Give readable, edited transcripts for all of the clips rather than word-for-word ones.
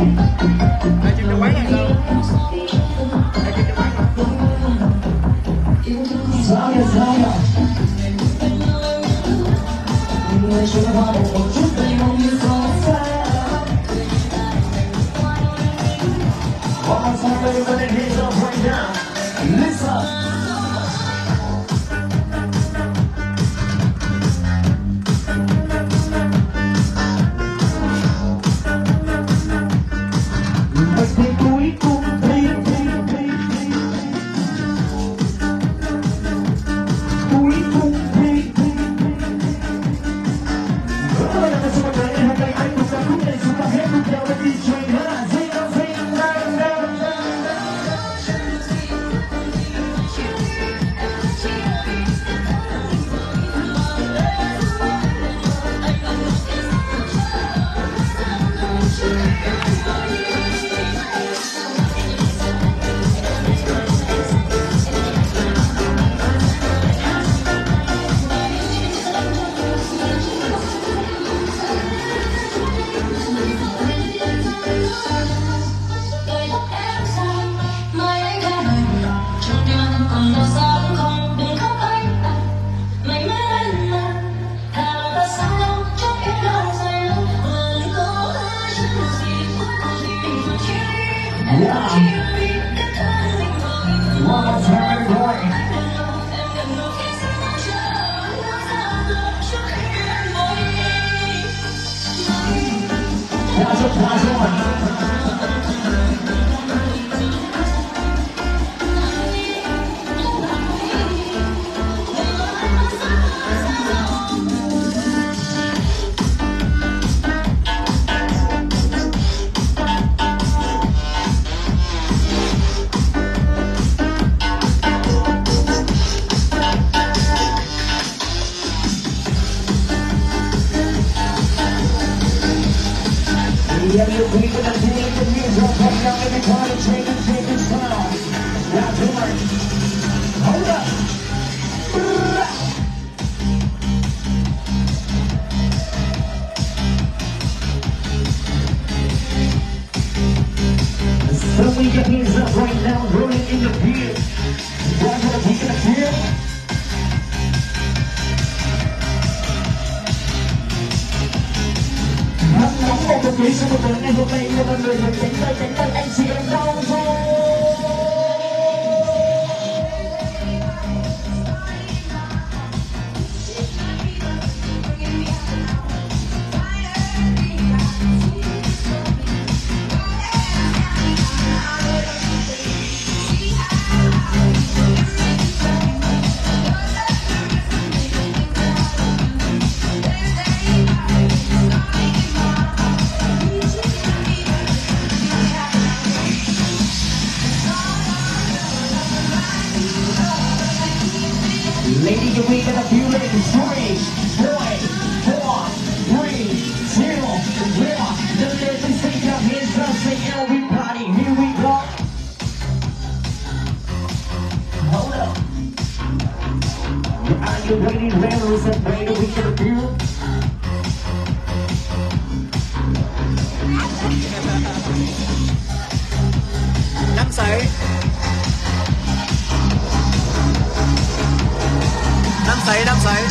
Ai chim trong quán là sao? Ai chim trong quán hả? Yeah, you're bringing the music up right now, everybody take this sound. Now, too much. Hold up. So we get hands up right now, rolling in the beer. Guys, wanna take a beer? Nóng một không khí sau một tuần ngày hôm nay là mọi người được cánh tay anh chị em đau thôi. Lady, you wait in a few minutes. 3, 4, 3, 2, 1. The ladies say your hands up, say everybody, here we go. Hold up. Are you ready? Ready, set, ready, we can do. Năm sợi. Năm sợi.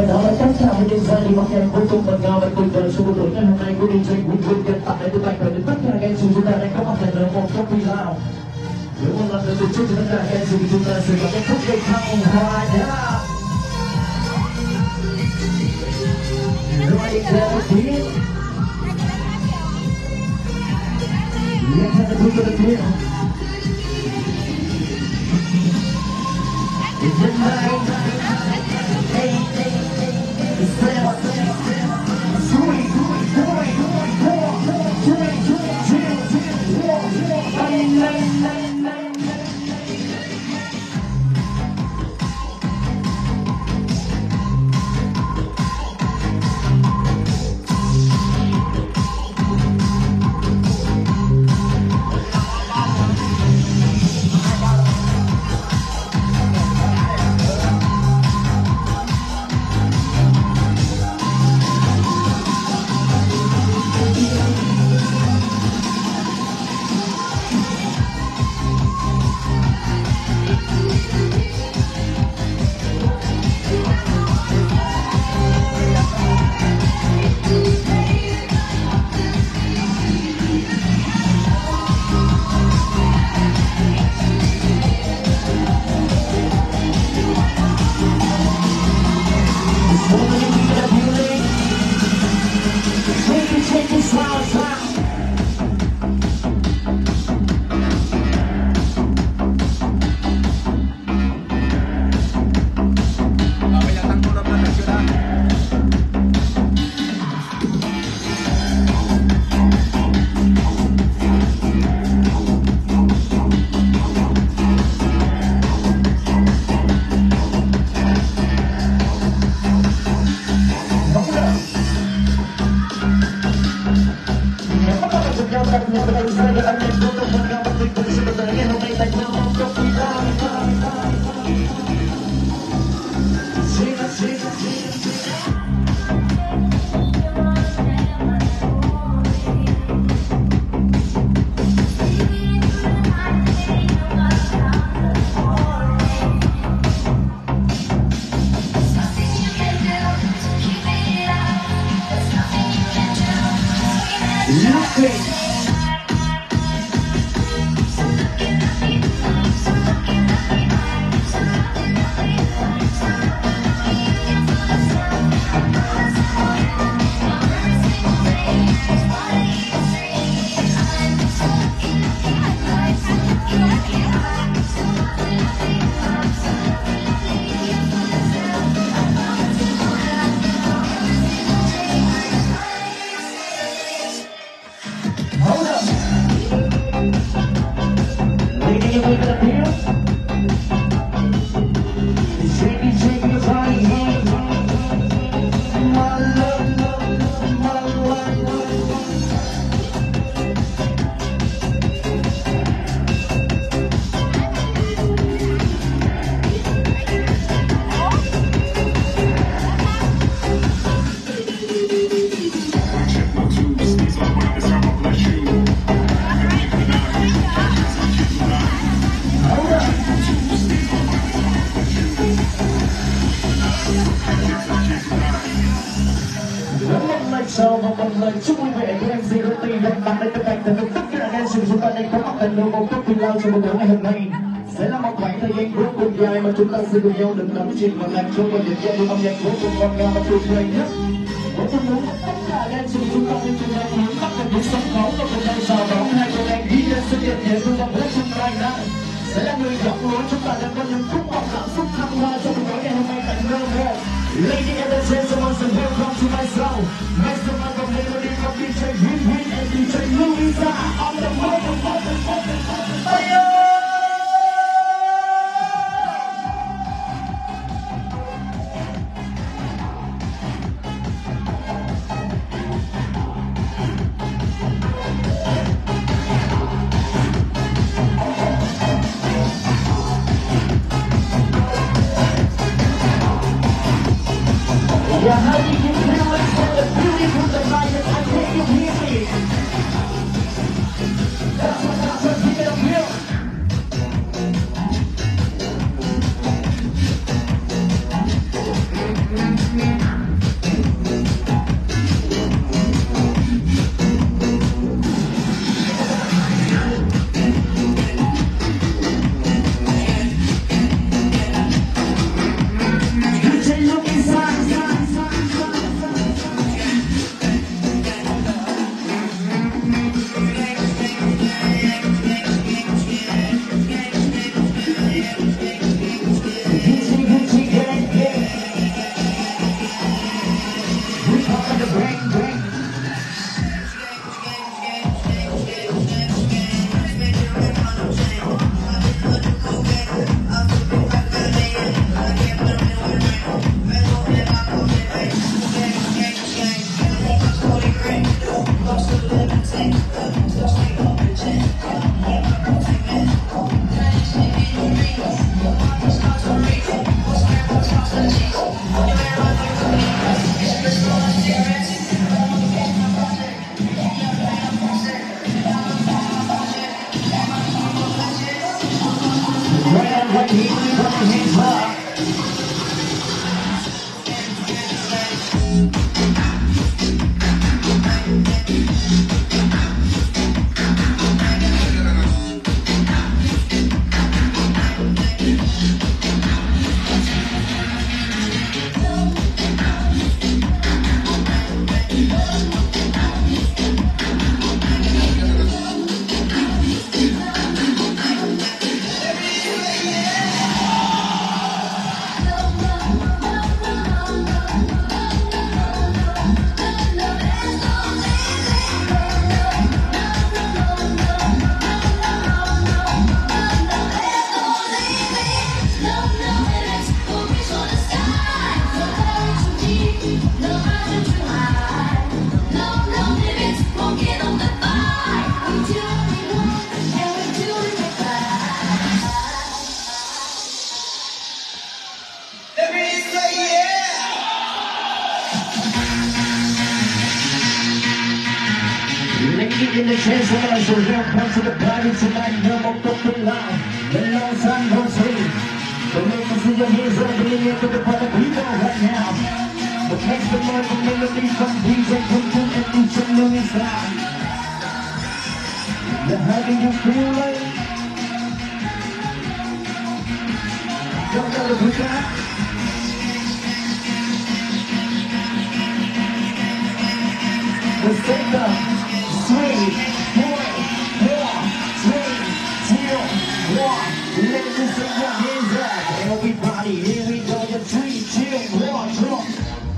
Hãy subscribe cho kênh Ghiền Mì Gõ để không bỏ lỡ những video hấp dẫn. anh chị chúng ta đang có mặt tại nơi một coffee lounge. Với một lần nữa tổ chức cho tất cả các anh chị chúng ta sẽ có cái phút giây thăng hoa đá. Rồi đầu tiên, let's have a look at the film. It's the night, hey, it's the Sau một lần chúc quý vị của MC Roti gặp mặt đây tất cả tất cả anh chị chúng ta đang có mặt tại nơi một chút phiên lao trong buổi tối ngày hôm nay sẽ là một khoảng thời gian vô cùng dài mà chúng ta sẽ cùng nhau đừng đắm chìm và làm cho một điểm giao lưu âm nhạc vô cùng ngon ngào và tuyệt vời nhất. Và tôi muốn tất cả anh chị chúng ta đang cùng nhau hướng mắt vào cuộc sống khổ và cùng nhau chào đón hai cô nàng ghi lên sự kiện nhẹ thương vòng trong ngày nay sẽ là người dẫn lối chúng ta đang có những phút bọc cảm xúc thăng hoa trong buổi tối ngày hôm nay tại nơi một. Ladies and gentlemen, so welcome to my show. Master Michael Melody from DJ Win and DJ Louisa on the fire. Yeah, how do you feel? It's the beauty from the night. I take you hear me. Lady in the chance of us, so welcome to the party tonight. No more talking loud, the long sun goes free. So make us see your hands up in the air to the party people right now. But next the Lord, the melody from DJ Quinton and each and Louis Line. How do you feel like? Don't know the book out. Let's take up 3, 4, 3, 2, 1. Let us see your hands up. Everybody, here we go. The 3, 2, 1, drop.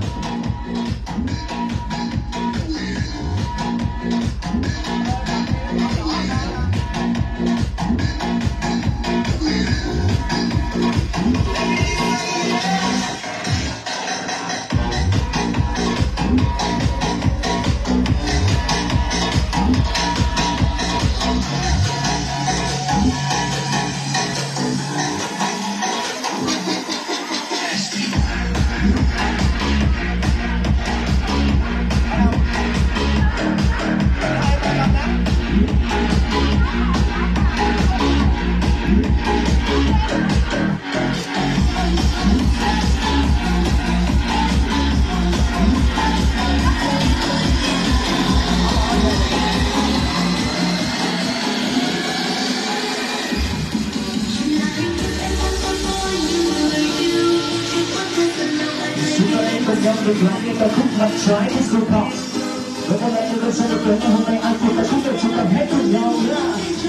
Được lại những ca khúc mặt trái với sự thật. Và có lẽ chúng tôi sẽ được đến ngày hôm nay ai cũng đã chúng tôi chúng ta hết cùng nhau nữa.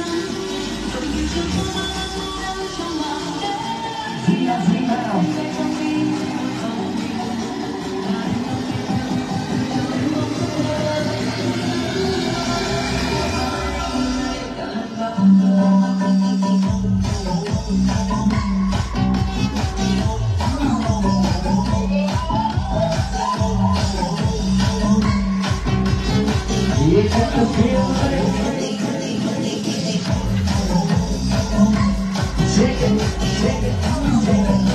Gì nào? You got to feel it. Shake it, shake it, shake it.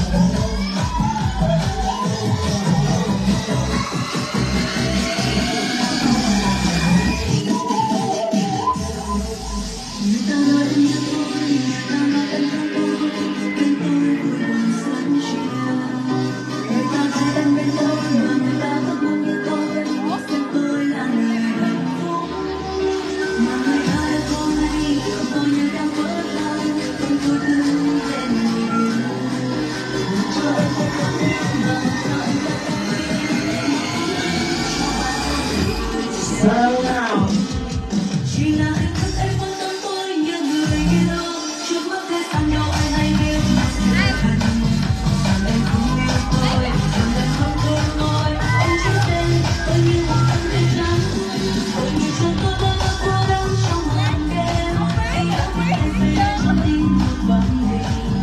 Settle down. Chỉ là anh thức em quan tâm tôi như người yêu. Trước mắt thế gian nhau ai hay biết. Em không yêu tôi, em không thương tôi. Em chỉ tên tôi như một tấm biển trắng. Tôi như trong tôi bao la cô đơn trong màn đêm. Em đã biết em phải đã mất đi một vấn đề.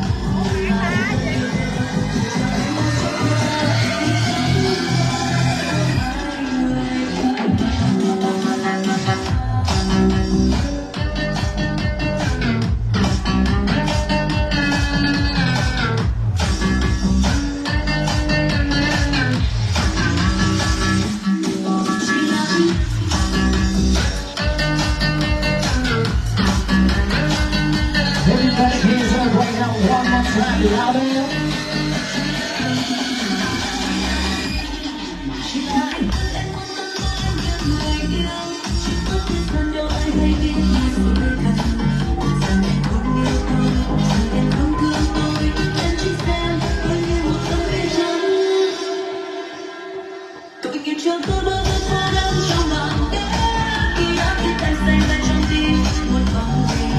Everybody hands up right now, one more time, louder. Chỉ là anh thức em quan tâm tôi như người yêu. Chỉ có thế gian đâu ai hay biết như tôi cần. Rằng em không yêu tôi, rằng em không thương tôi. Em chỉ xem tôi như một tấm biển trắng. Tôi như trong tôi bao giờ cô đơn trong màn đêm. Khi đã biết em say mê trong tim một vòng tình.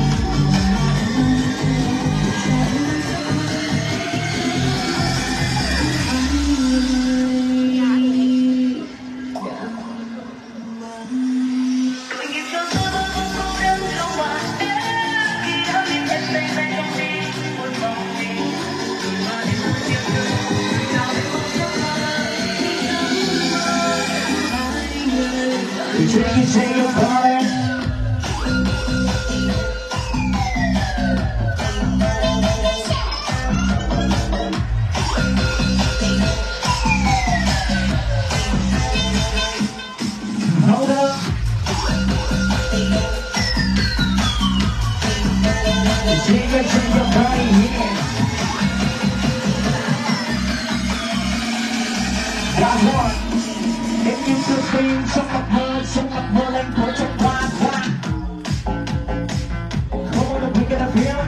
You take your body. Hold up. Shake your body, yeah. Last one. If you could sing some of her lên của trong hoa hoa. Come on, pick it up here.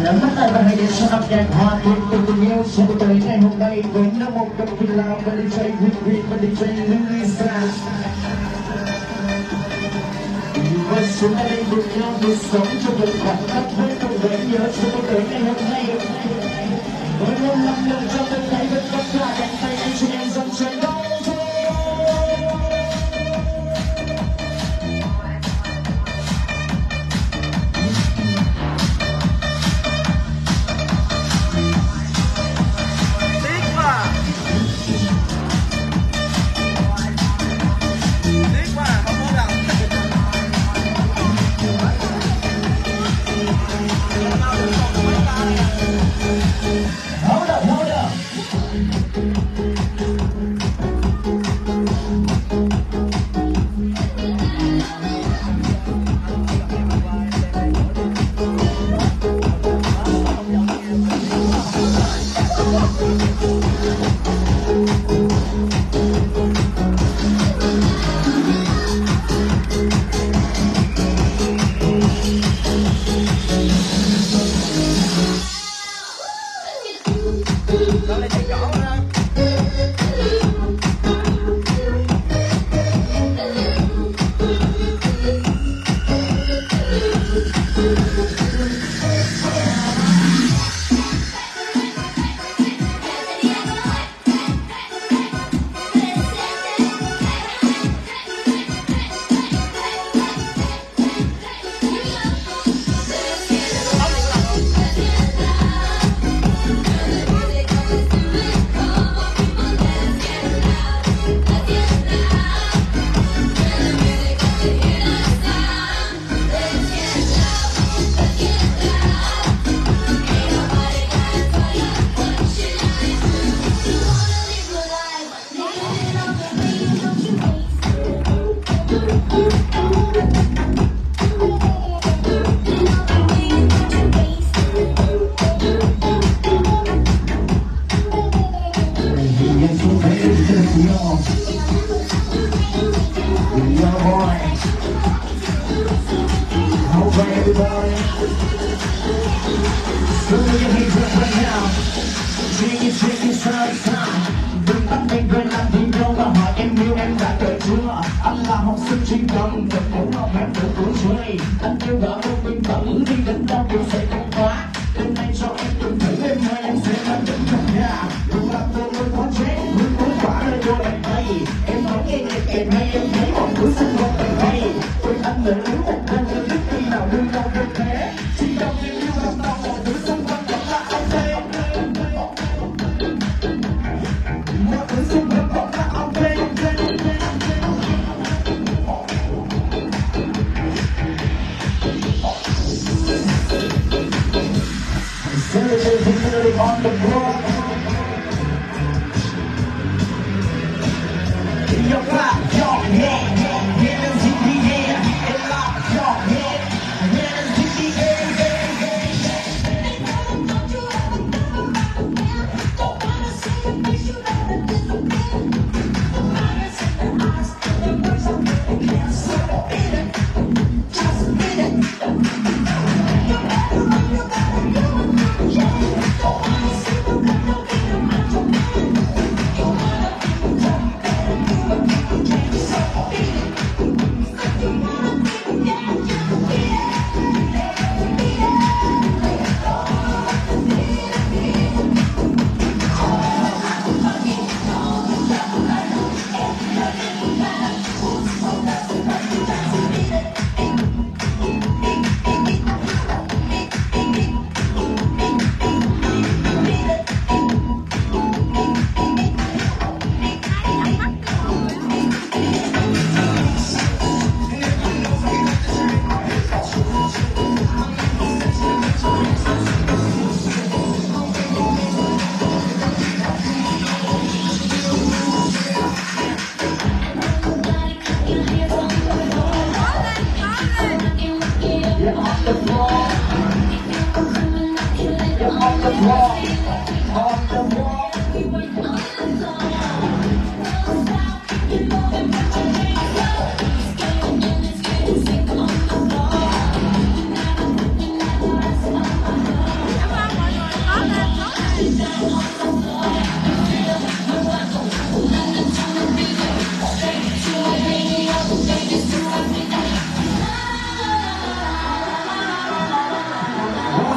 nắm bắt tay và hãy để cho âm nhạc hòa quyện cùng tình yêu trong buổi tối ngày hôm nay với năm một cặp phi lao và DJ Queen và DJ Lisa. Và chúng ta đang cùng nhau được sống trong một khoảng khắc với cùng vẻ nhớ trong buổi tối ngày hôm nay. Với một năng lượng trong tâm thấy vẫn có cả cánh tay anh chị em dần chuyển động.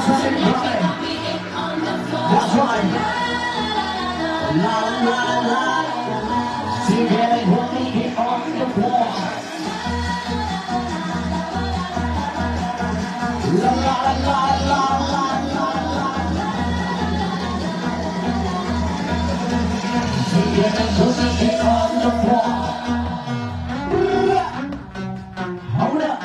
That's right. La la la. Together we'll make it on the floor. La la la la la la la. Together we'll make it on the floor. Hold up.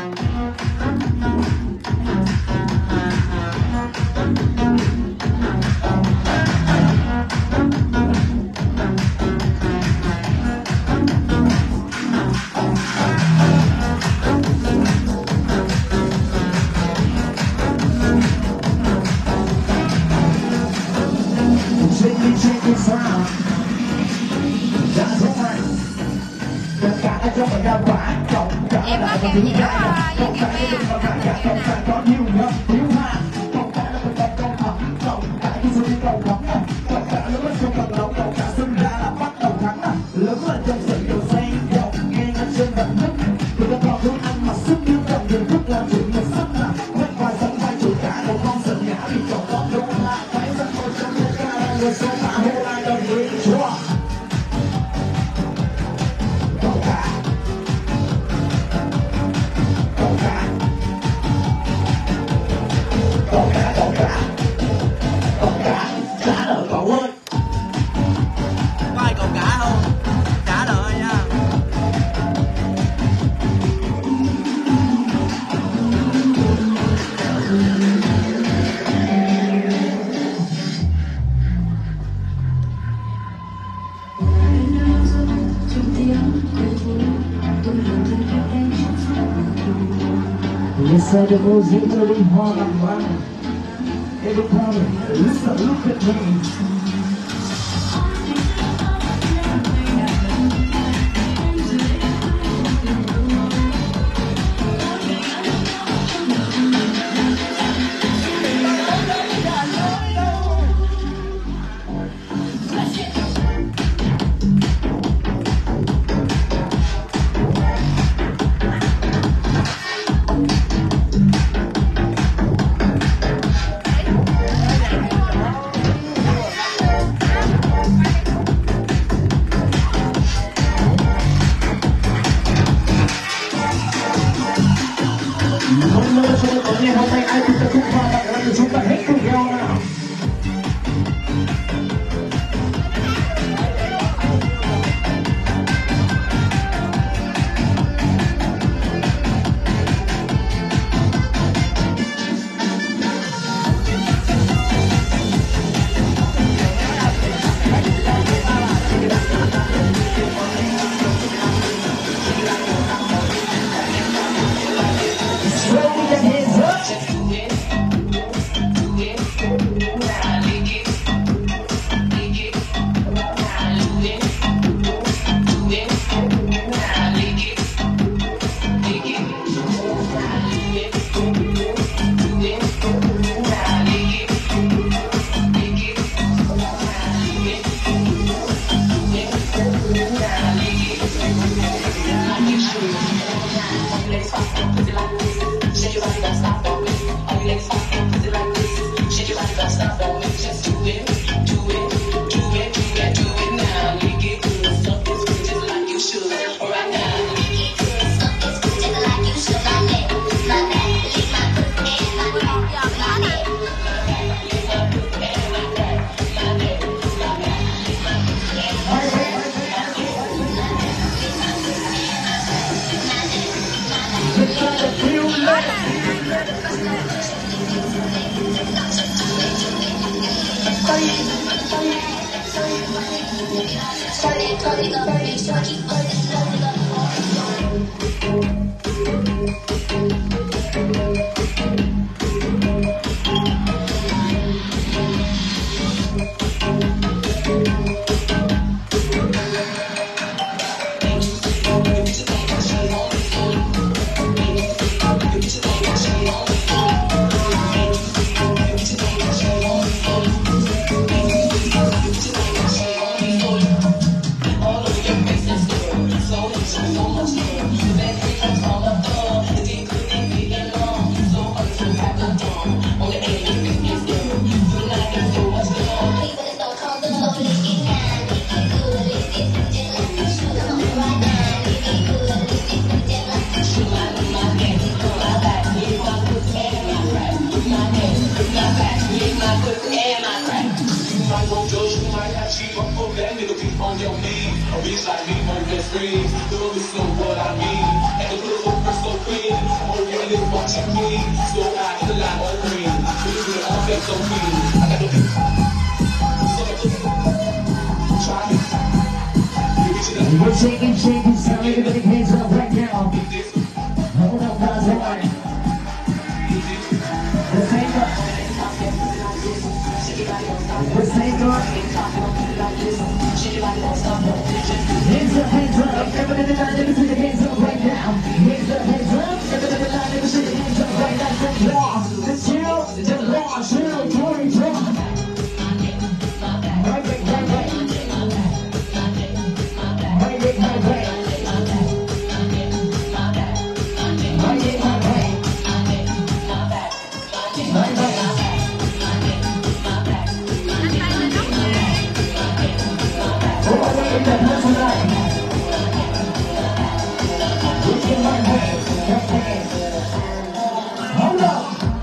Check this out. That's right. Tất cả các trong nhà bạn cộng cả là một thứ hai. Cộng cả cái đừng mà cả cộng cả có nhiều ngập thiếu hàng. Cộng cả là một tập công học. Cộng cả cái số đi cầu thắng. Cộng cả lớn lên trong cộng đồng. Cộng cả sinh ra là bắt đầu thắng. Lớn lên trong sự yêu say. Cộng nghe ngân trên vật nhất. Từ các con thức ăn mà sức yêu cộng đường thức làm chủ một sắc là quét vai dẫn vai chủ cả một con sợi ngã vì cộng con đúng là phải dẫn một trong một ca là người số mà hô lại đồng ý chúa. Cộng cả. Cộng cả. Cộng cả, cộng cả. Cộng cả. Trả lời cậu ơi. Có ai còn cả không? Trả lời nha. Yes, I do those really hard on mine. Every time, listen, look at me. Hôm nay chúng ta ngày hôm nay ai cũng tập trung vào bạn là chúng ta hết cùng nhau nào. Throw your hands up. live watching me. So I in the line all green. Really good, all fake, so mean. I got no try it. We're shaking, so everybody hands up right now. Hold up, guys, hold on. Let's hang up. Let's hang up. Hands up, everybody in the line, let me see the hands up right now. Hands up, everybody in the line, let me see the hands up right now. From law, to chill, to law, chill, Tory, draw. Right way. Hold up!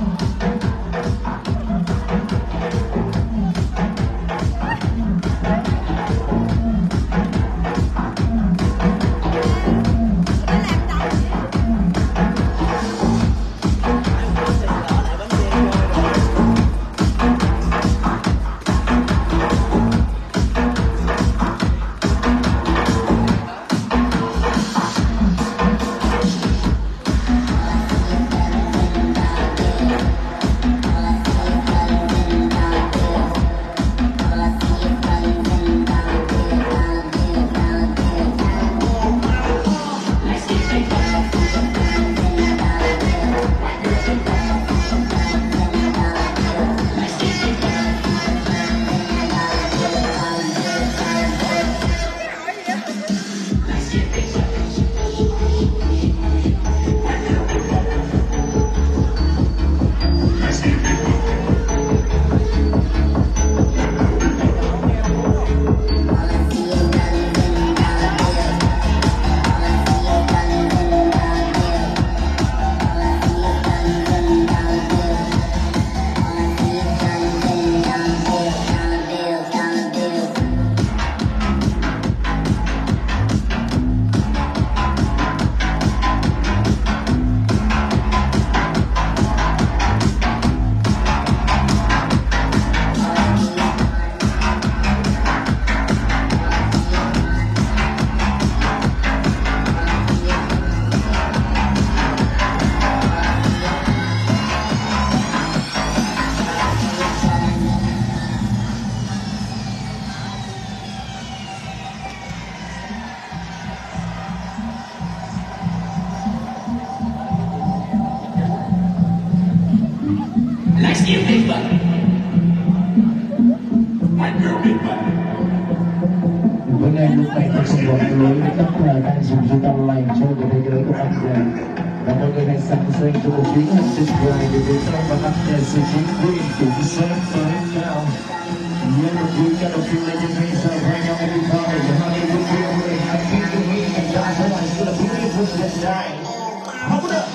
Let's give big butt. White girl big butt. Bữa nay lúc này tôi sẽ gọi lối với tất cả đang dùng guitar lành cho cái thế giới của anh em. Và mọi người hãy sẵn sàng cho một chuyến hành trình dài để đến trong và bắt nhờ sự chính quy cũng sớm tới nhau. Yeah, look, we got a few legends raised up right now every time. The Hollywood family, I think the way and God's life is gonna be beautiful that night. Hold up!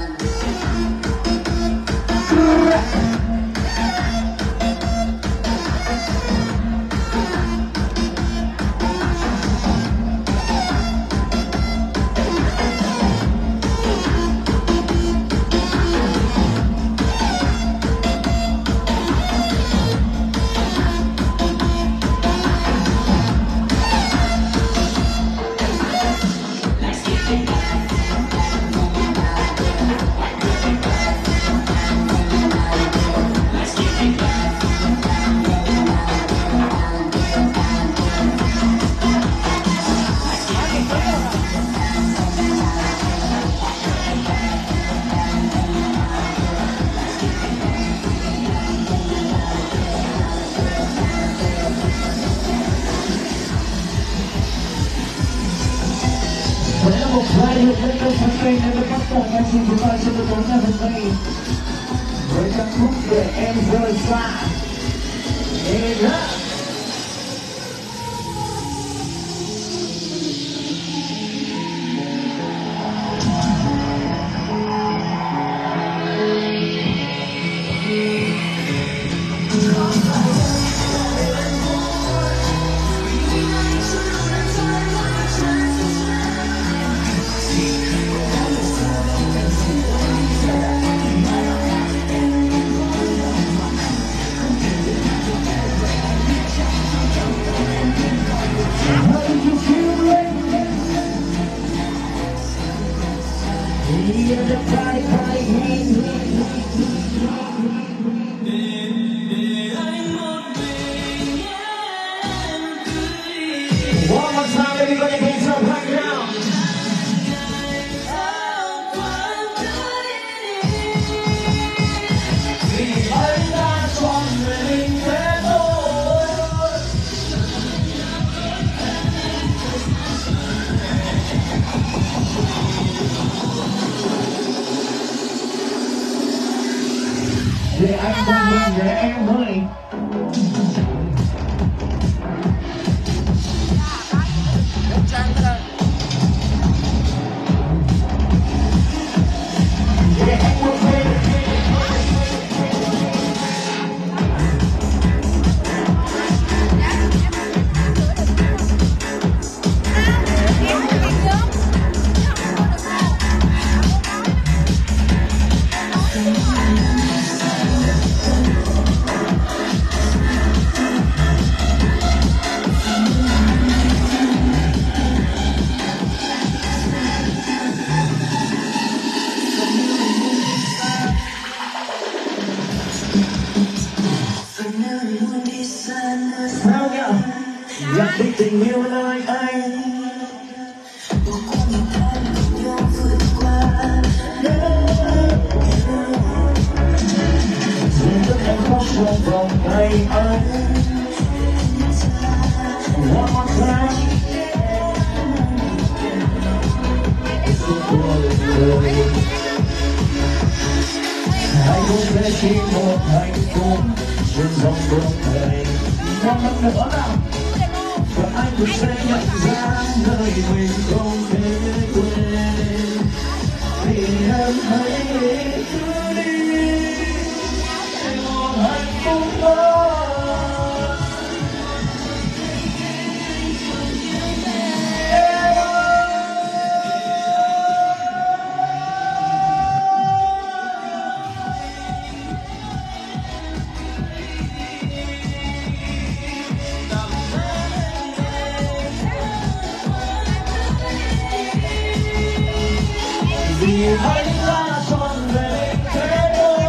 một vài được lên tới tháng cây nên bắt đầu ngay khi chúng ta sẽ được đón ngày hôm nay với ca khúc để em rời xa. để anh quên mình để em ơi. Để anh quên mình. Sao nhở? Gặp đi tình yêu nơi anh. Dừng tất em khóc trong vòng tay anh. One more time. Hãy cùng sẽ chỉ một hạnh phúc trên dòng cuộc đời. Một lần nữa nào. Và anh cũng sẽ nhận ra nơi mình không thể quên. Vì em hãy cứ đi để một hạnh phúc đó. Vì anh đã trọn vẹn thế thôi.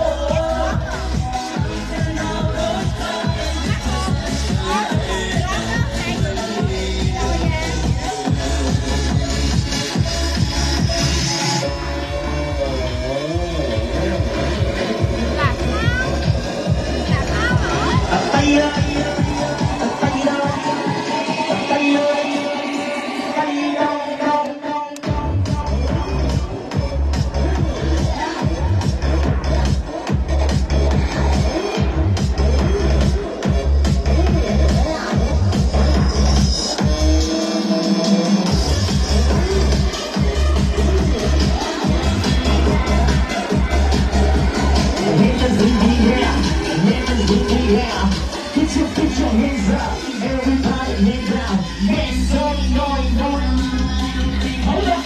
Tay ơi, tay đâu, tay ơi, tay đâu. Yeah, put your hands up, everybody hands down, hands up, no. Hold up.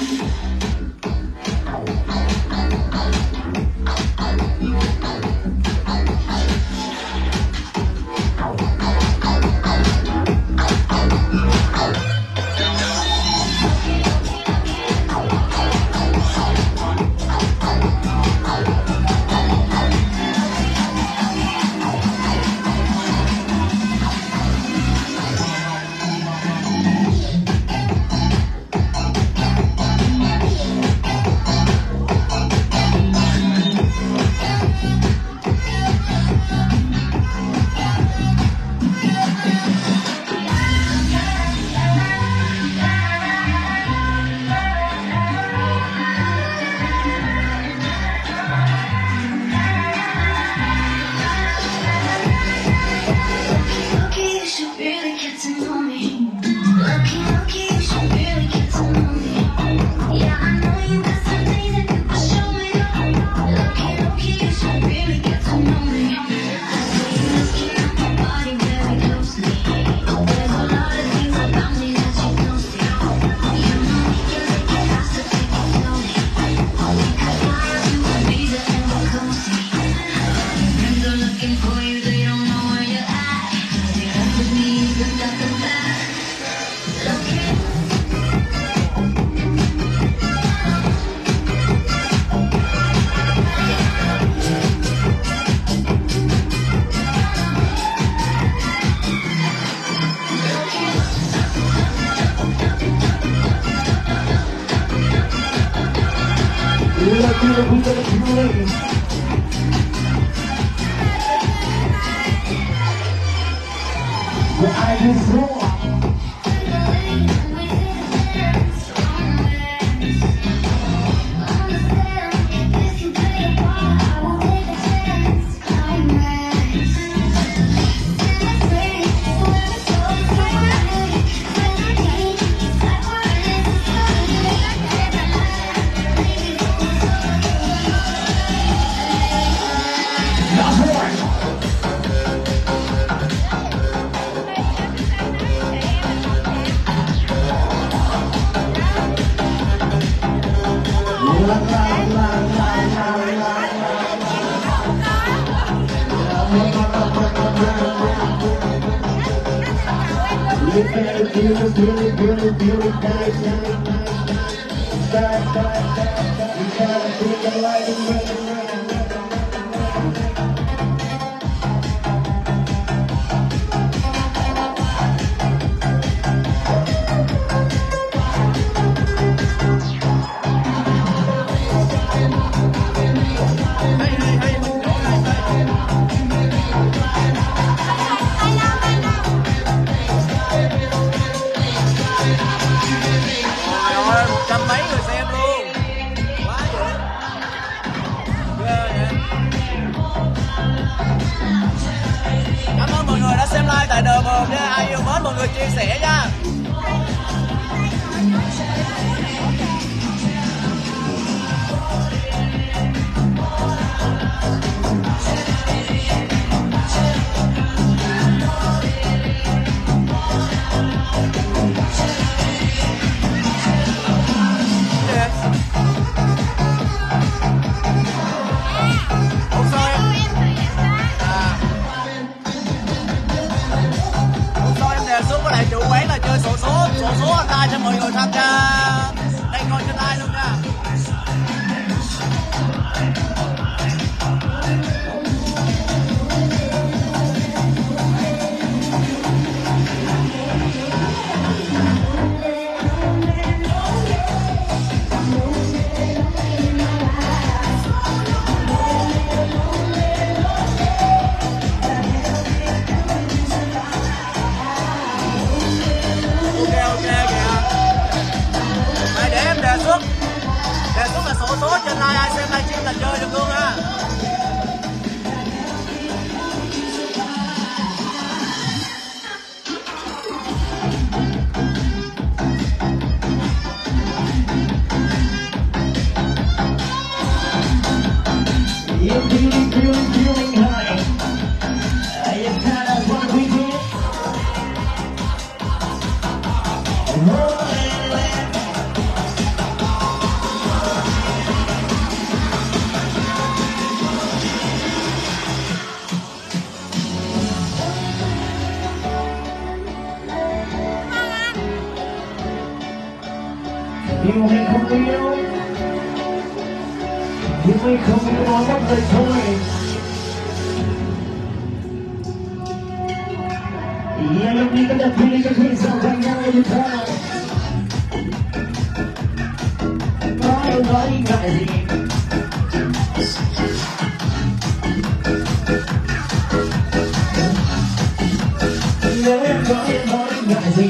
I just roll. Tại đời một nha, ai yêu mến mọi người chia sẻ nha. Chủ quán là chơi sổ số online cho mọi người tham gia đây coi trên live luôn nha. Đề xuất là sổ số trên live, ai xem livestream là chơi được luôn ha. Yêu hay không yêu hay không yêu nó mất rồi thôi. Yêu đi cái đặt khi sao thành nhau như thế. Có nói ngại gì. Nếu em nói ngại gì.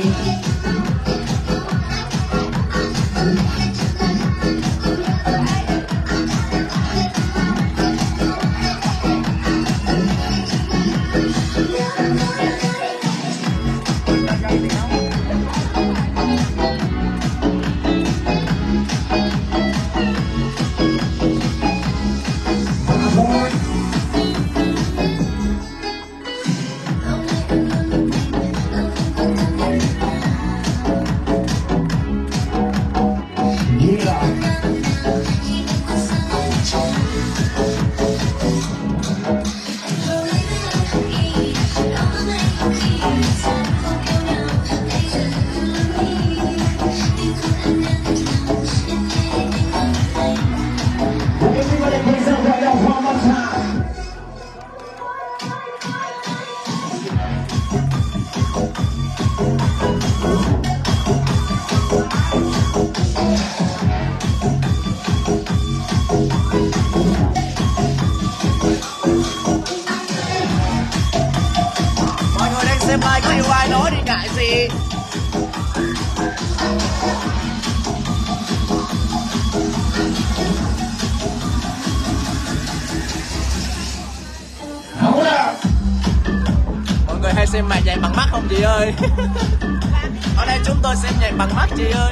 Xem live có yêu ai nói đi ngại gì. Mọi người hay xem nhạc bằng mắt không chị ơi? Ở đây chúng tôi xem nhạc bằng mắt chị ơi.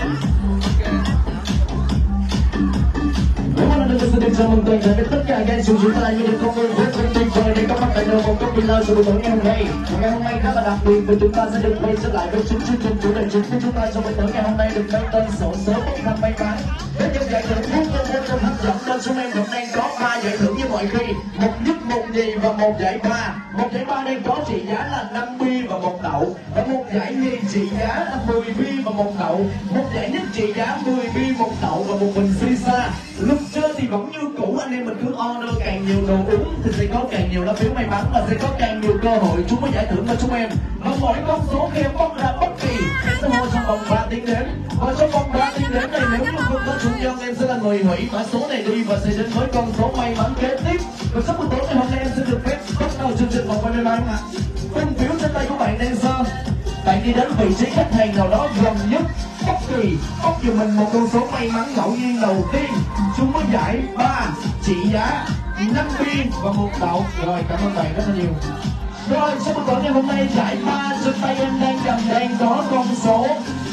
Chào mừng toàn thể tất cả các sự chúng ta như được công ơn rất tuyệt vời để có mặt tại nơi một top pillar của buổi tối ngày hôm nay. Ngày hôm nay khá là đặc biệt vì chúng ta sẽ được quay trở lại với chương trình chủ đề chính của chúng ta trong buổi tối ngày hôm nay được mang tên sổ số bốc thăm may mắn. Với những giải thưởng rất hấp dẫn chúng em vẫn đang có 3 giải thưởng như mọi khi, một nhất, một nhì và một giải ba. Một giải ba đang có trị giá là 5 bi và 1 đậu, và một giải nhì trị giá là 10 bi và 1 đậu, một giải nhất trị giá 10 bi, 1 đậu và một bình sisa. Luật chơi thì vẫn như cũ, anh em mình cứ order càng nhiều đồ uống thì sẽ có càng nhiều lá phiếu may mắn và sẽ có càng nhiều cơ hội trúng với giải thưởng của chúng em. Và mỗi con số khi em bóc ra bất kỳ em sẽ mua trong vòng 3 tiếng đến, và trong vòng 3 tiếng đến này nếu như không có chủ nhân em sẽ là người hủy mã số này đi và sẽ đến với con số may mắn kế tiếp. Và sắp buổi tối ngày hôm nay em sẽ được phép bắt đầu chương trình vòng quay may mắn ạ. Phân phiếu trên tay của bạn dancer, bạn đi đến vị trí khách hàng nào đó gần nhất, bất kỳ bóc giùm mình một con số may mắn ngẫu nhiên đầu tiên chúng với giải 3 trị giá 5 bi và 1 đậu. Rồi cảm ơn bạn rất là nhiều. Rồi sau buổi tối ngày hôm nay giải 3 trên tay em đang cầm đang có con số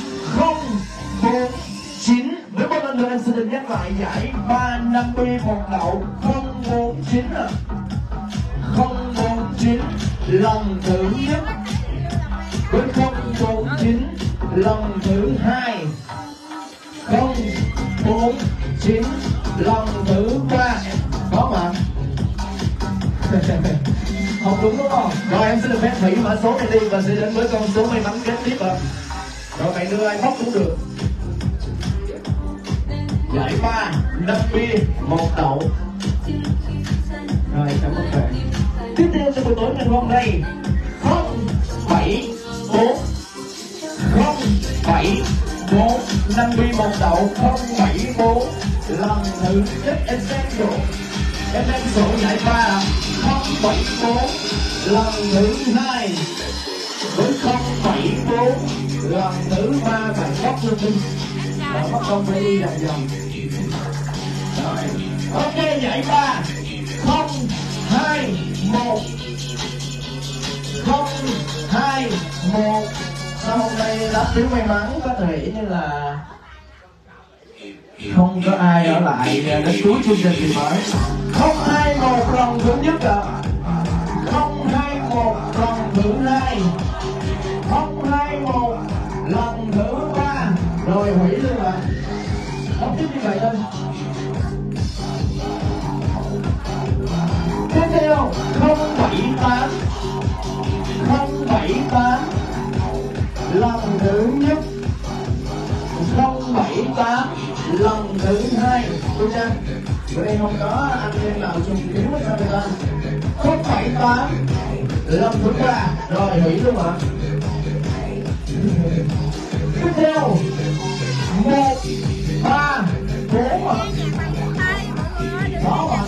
049. Với một lần nữa em xin được nhắc lại giải 3 5 bi 1 đậu 049 à. 049 lần thứ nhất, với 049 lần thứ hai, 049 lần thứ ba. Có mà không đúng đúng không? Rồi em sẽ được phép hủy mã số này đi và sẽ đến với con số may mắn kế tiếp ạ. Rồi bạn đưa ai bóc cũng được. Giải 3 5 bi 1 đậu. Rồi cảm ơn bạn. Tiếp theo cho buổi tối ngày hôm nay 074 074 5 bi 1 đậu 074 lần thứ nhất em xem số. Em đang số giải 3 074 lần thứ hai, với 074 lần thứ ba bạn bóc luôn đi. Rồi bắt không phải đi vòng vòng. Rồi ok giải 3 021 021. Sau hôm nay lá phiếu may mắn có thể như là không có ai ở lại đến cuối chương trình thì mới 021 lần thứ nhất ạ. 021 lần thứ hai, 021 lần thứ ba. Rồi hủy luôn ạ. Bóc tiếp như vậy thôi. Tiếp theo 078 078 lần thứ nhất, 078 lần thứ hai. Cô Trang, bữa nay không có anh em nào chung phiếu sao người ta. 078 lần thứ ba. Rồi hủy luôn ạ. Tiếp theo 134 ạ. Đó mà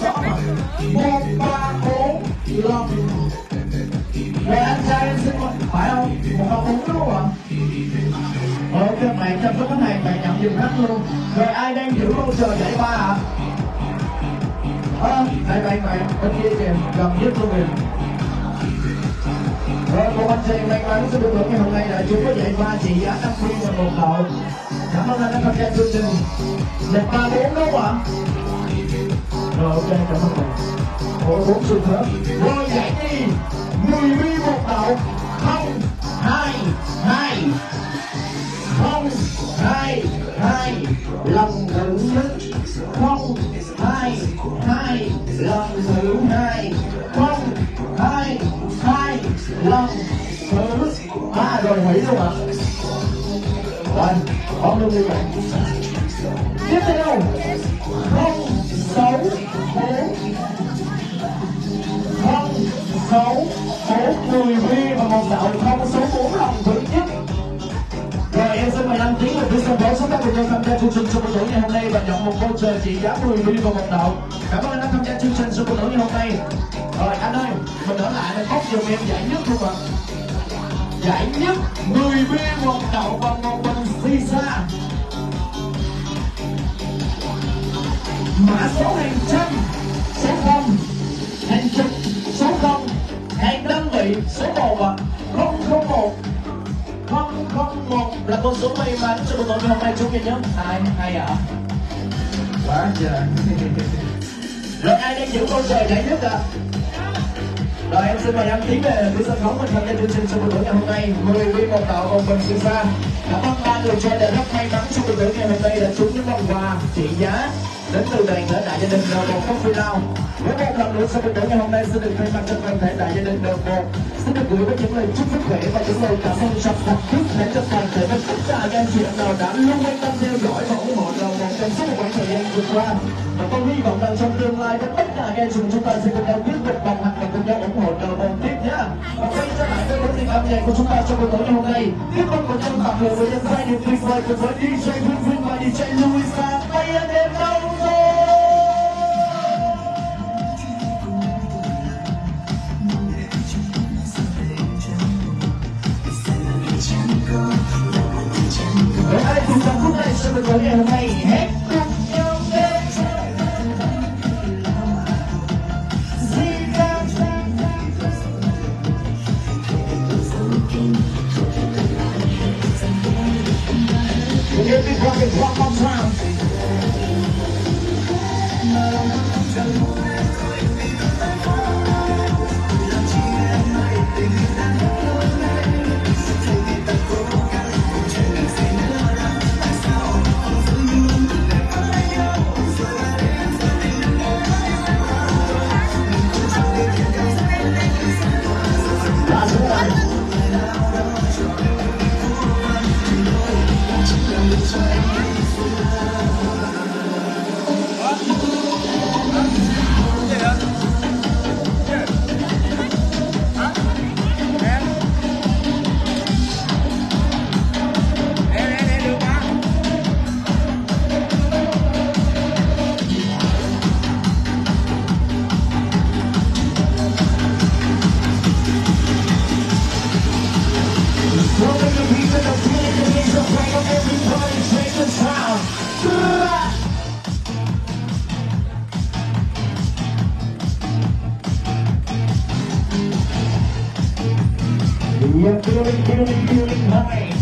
134 lần. Rồi anh trai em xin phải không? 134 đúng không ạ? Ok bạn chăm sóc khách hàng bạn nhận dùm khách luôn. Rồi ai đang giữ voucher giải 3 ạ? Đây bạn bên kia kìa, gần nhất luôn kìa. Rồi một anh chị may mắn sẽ được hưởng ngày hôm nay là chúng có giải 3 trị giá 5 bi và 1 đậu. Cảm ơn anh đã tham gia chương trình. Giải 3 4 đúng không ạ? Rồi ok cảm ơn bạn. Ủa 4 xương hết. Rồi giải đi 10 bi 1 đậu 022 022 lần thứ nhất, 022 lần thứ hai, 022 lần thứ ba. Rồi hủy luôn ạ. Rồi bấm luôn đi bạn. Tiếp theo 064 064 10 bi và 1 đậu 064 lần thứ nhất. Rồi em xin mời anh Tiến về phía sân khấu số các bệnh nhân tham gia chương trình trong buổi tối ngày hôm nay và nhận một voucher trị giá 10 bi và 1 đậu. Cảm ơn anh đã tham gia chương trình trong buổi tối ngày hôm nay. Rồi anh ơi, mình ở lại mình bóc giùm em giải nhất luôn ạ. Giải nhất 10 bi 1 đậu và 1 bình sisa. Mã số hàng trăm, số 0, hàng chục, số 0, hàng đơn vị, số 1 ạ. 001 001 là con số may mắn cho buổi tối ngày hôm nay chúng mình nhớ. Hai ạ. Quá trời. Rồi ai đang giữ con trời giải nhất ạ? Rồi em xin mời anh tiến về phía sân khấu mình tham gia chương trình trong buổi tối ngày hôm nay. 10 viên một đạo một mình xin ra. Cảm ơn ba người chơi đã rất may mắn trong buổi tối ngày hôm nay đã trúng những phần quà trị giá đến từ đoàn thể đại gia đình N1 Coffee Lounge. Với một lần nữa sau buổi tối ngày hôm nay xin được thay mặt cho toàn thể đại gia đình N1 xin được gửi với những lời chúc sức khỏe và những lời cảm ơn sạch sạch nhất đến cho toàn thể và tất cả các anh chị em nào đã luôn quan tâm theo dõi và ủng hộ N1 trong suốt một khoảng thời gian vừa qua. Và tôi hy vọng rằng trong tương lai tất cả các anh chị chúng ta sẽ cùng nhau tiếp tục đồng hành và cùng nhau ủng hộ N1 tiếp nhé. Và quay trở lại với chương trình âm nhạc của chúng ta trong buổi tối ngày hôm nay. Tiếp tục một nhân tạm biệt với nhân giai điệu tuyệt vời cùng với DJ Vinh và DJ Luisa. Bây giờ đến đâu rồi? Với ai cùng trong phút này sẽ buổi tối ngày hôm nay hết cùng nhau đến We're gonna be rock on time. You're feeling high.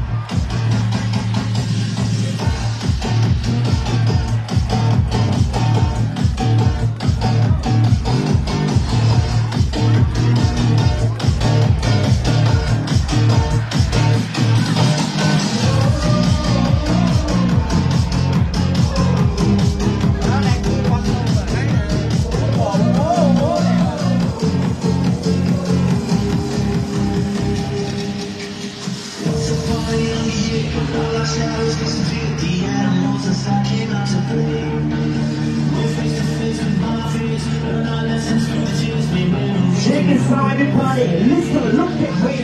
Shake it, so everybody, listen, look at me.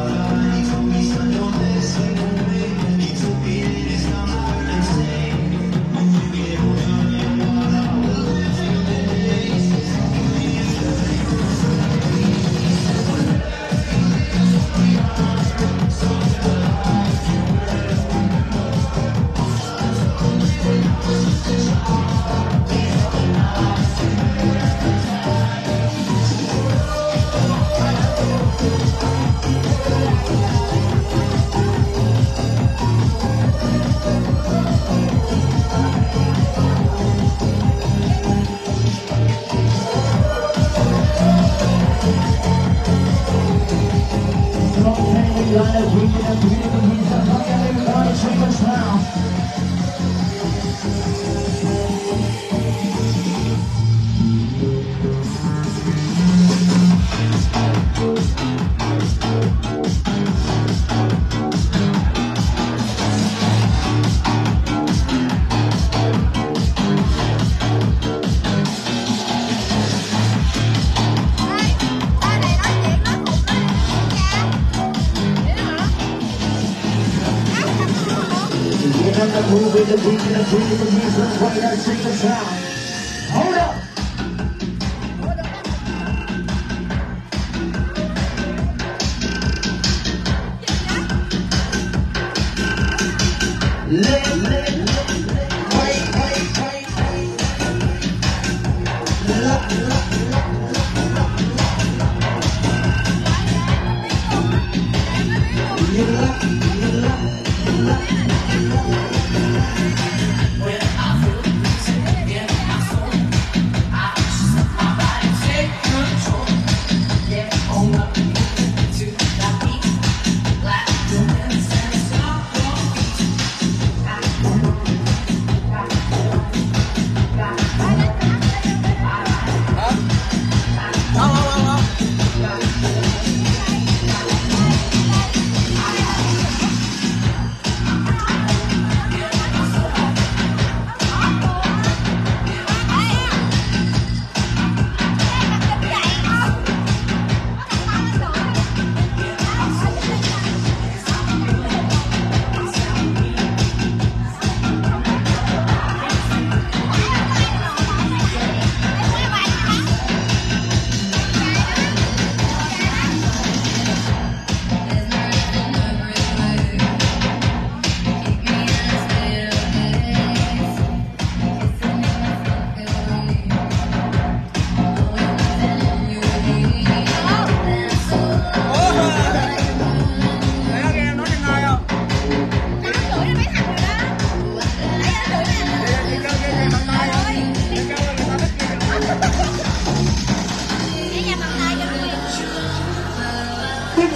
Moving the beat and the beat and the beat, let's play that single sound. Hold up!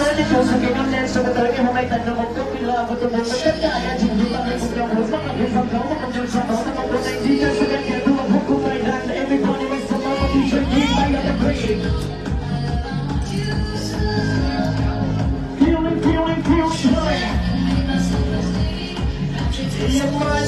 đã giới thiệu sự kiện năm nay sẽ tới ngày hôm nay tại một cốc pila và tôi muốn tất cả anh chị chúng ta hãy cùng nhau hướng mắt về sân khấu và cùng nhau sân khấu trong một buổi DJ sẽ đem đến thu hút cùng ngày đang everybody make some noise for DJ Bay on the Green. Feeling, feeling, feeling. You're my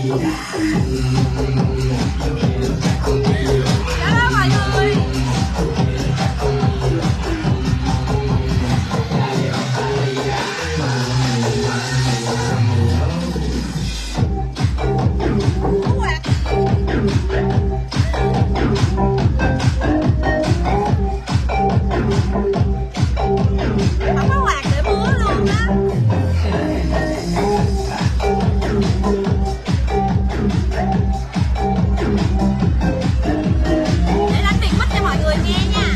Đó mọi người. Không có quạt để múa luôn á. Để đánh biệt mắt cho mọi người nghe nha.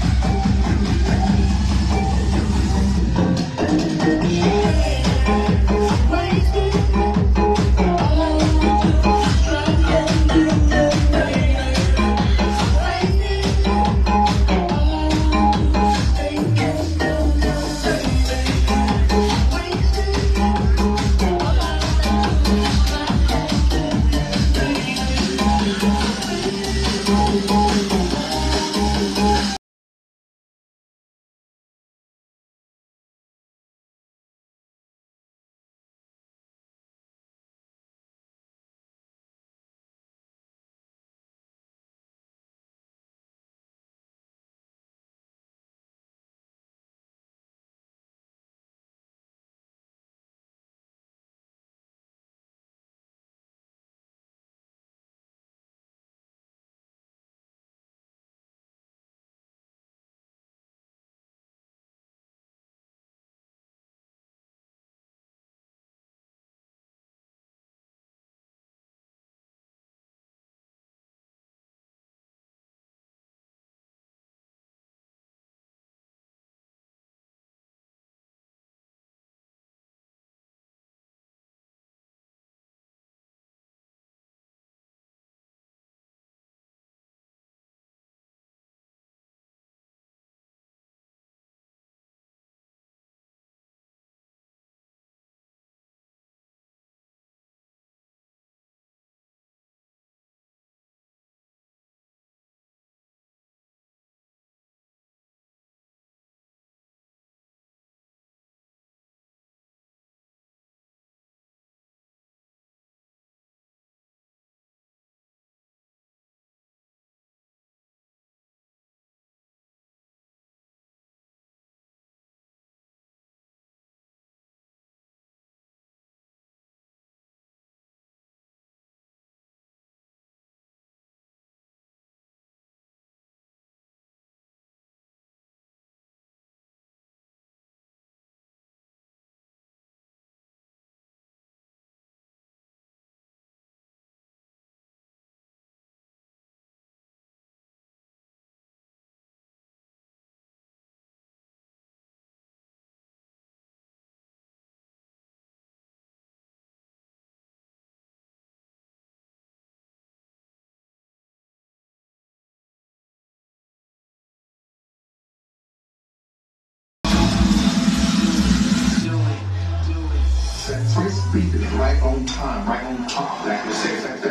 This beat is right on time, right on top. Like you say that,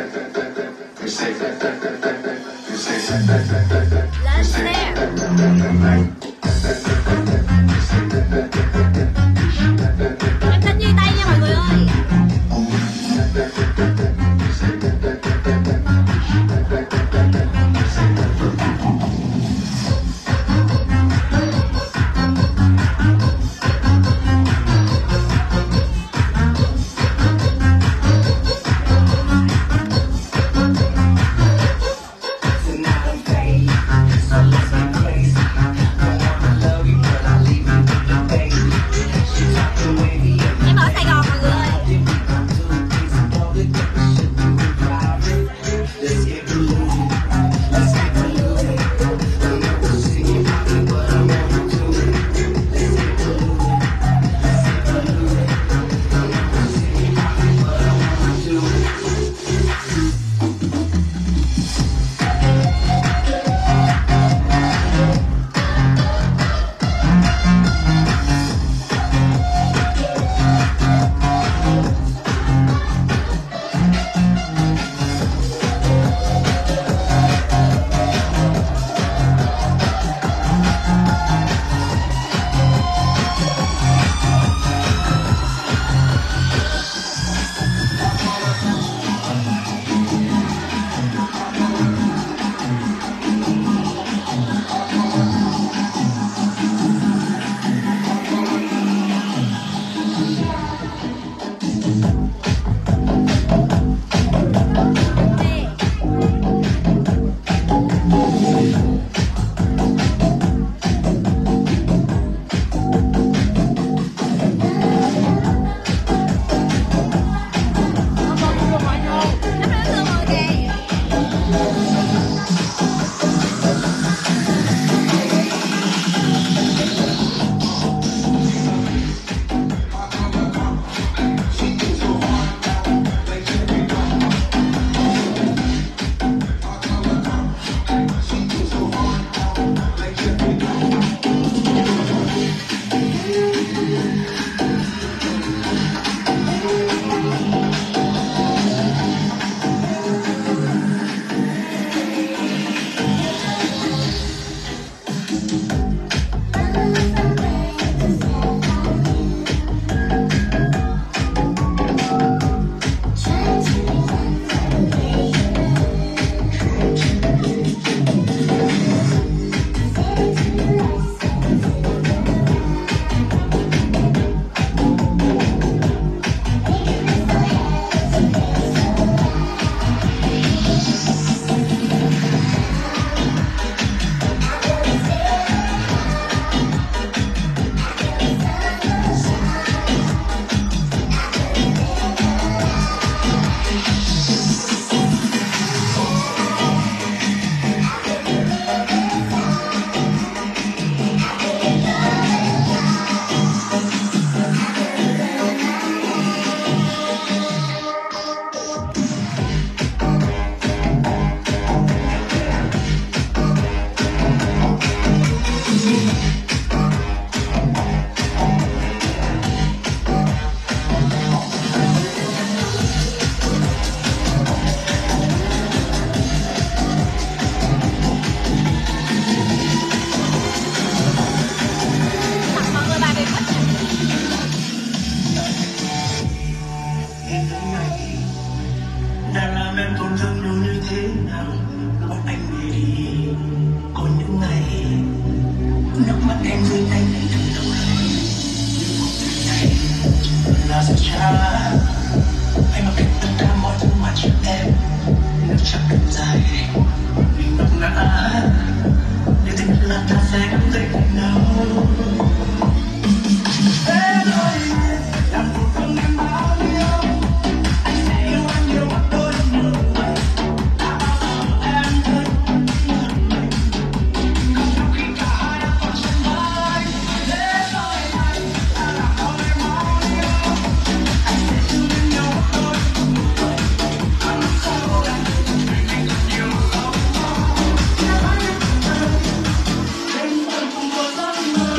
you say that, you say that, you say Em đánh duy tay nha mọi người ơi. So let's be crazy. làm em tổn thương nhau như thế nào. Lúc anh đi có những ngày nước mắt em rơi thành từ lâu rồi. Nhưng một ngày này là sẽ trả anh mặc kệ tất cả mọi thứ mà trước em. Nước chắc đường dài mình ngập ngã, nhưng tình là ta sẽ không thể cùng nhau. Thế thôi làm cuộc không em bao nhiêu, anh sẽ yêu em nhiều gấp đôi như vậy. Đã bao giờ em thấy hơn mình, không trong khi cả hai đã còn trên vai. Thế thôi anh đã làm cho em bao nhiêu, anh sẽ yêu em nhiều gấp đôi như vậy. Anh sau đây mình anh còn nhiều không mong, em hãy yên tâm, đêm anh không có giấc mơ.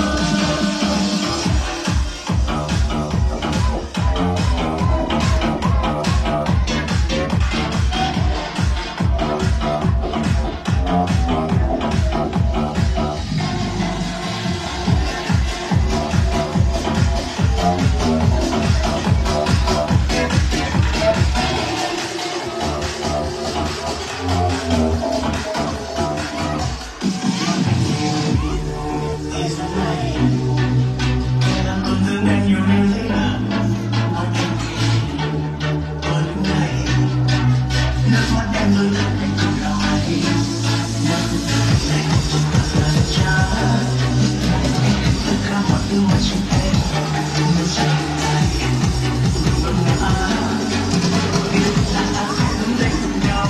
Thì giờ này em làm tổn thương anh nhiều như thế nào. Nói em đi có những ngày nước mắt em rơi thật anh không đâu hay. Nếu cuộc đời này không chỉ là lời trả anh hết tất cả mọi thứ mà chính em. Nếu chẳng được này đừng ngần ngã, biết là ta sẽ đứng đây cùng nhau.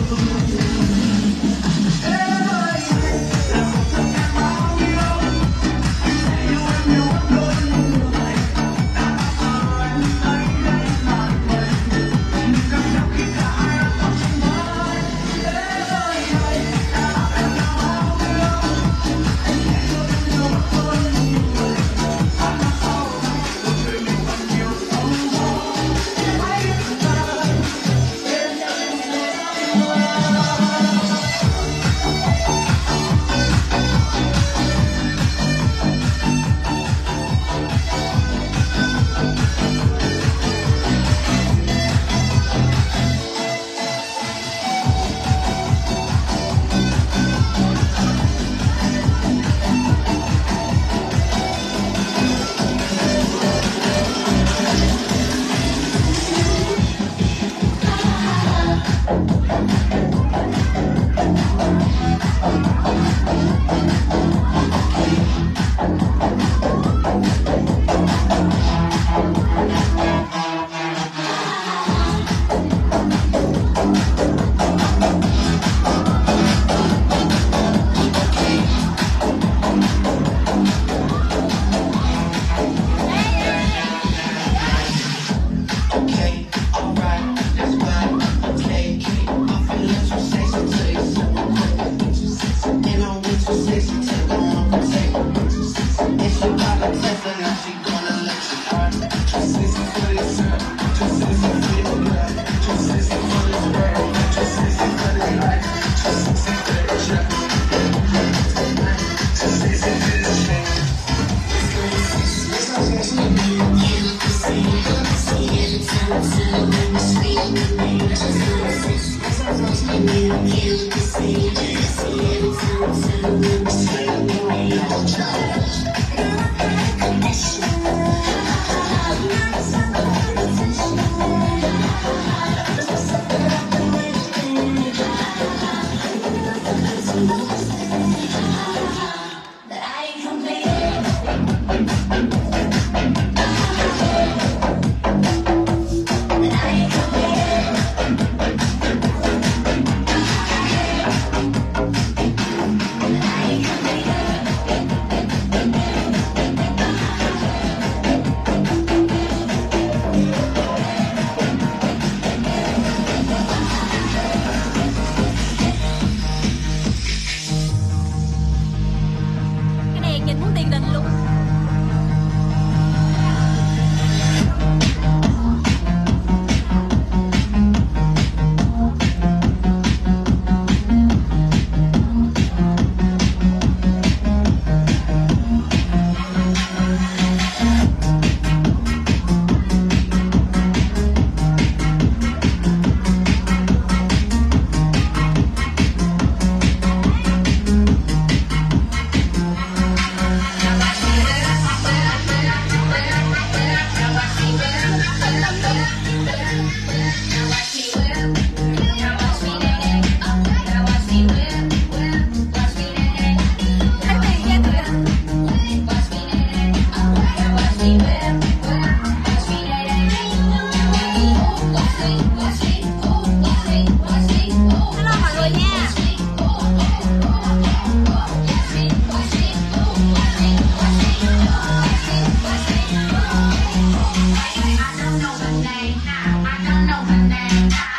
Thế thôi làm cuộc thương em bao nhiêu, anh sẽ yêu em nhiều gấp đôi như vậy. Đã bao giờ em thấy đây là vậy, nhưng gặp nhau khi cả hai đã còn trên vai. Thế thôi anh đã làm em đau bao nhiêu, anh sẽ yêu em nhiều gấp đôi như vậy. Và năm sau này cuộc đời mình còn nhiều không mong, em hãy yên tâm, đêm nay anh có giấc mơ. Okay, alright, that's fine. Okay, my feelings will say so to you, so I'm quick. And I'm way too sexy to go on protect. And she pop a test and now she gonna let you try. Too sexy for this girl, too sexy for this girl, too sexy for this world, too sexy for this life, too sexy for this trap, too sexy for this shit. Cái đèn nhìn muốn tiền đình luôn. Hãy subscribe cho kênh Ghiền Mì Gõ để không bỏ lỡ